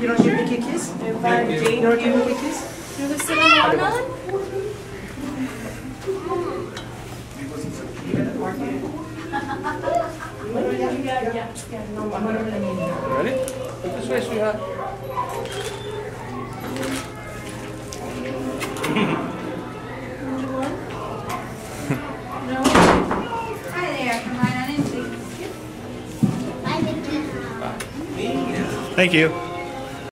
You don't give Mickey a kiss? You don't give Mickey a kiss? You want to sit on the watermelon? Ready? Look this way, sweetheart. No? Hi there, come right on in, please. Bye, Mickey. Bye. Thank you.